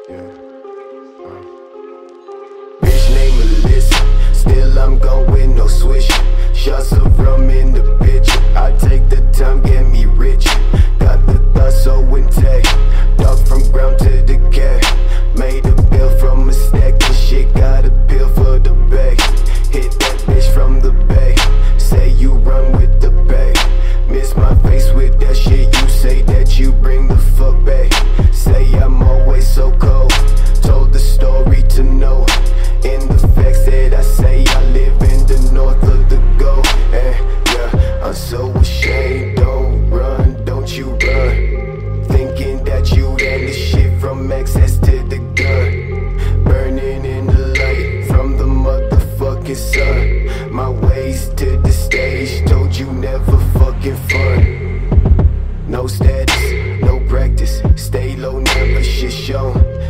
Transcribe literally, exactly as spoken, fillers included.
Bitch name Alyssa, still I'm going no swish. Shots of rum in the picture. I take the time, get me rich. Got the thoughts so intact. Dog from ground to the cat. Made a bill from a stack and shit. Got a pill for the bag. Hit that bitch from the bay. Say you run with the bay. Miss my face with that shit. You say that you bring the fuck back. Say I'm always so cold. Told the story to know. In the facts that I say, I live in the north of the gold. And yeah, I'm so ashamed. Don't run, don't you run. Thinking that you had the shit from access to the gun. Burning in the light from the motherfucking sun. My ways to the stage, told you never fucking fun. No status, no practice, stay low, never shit shown.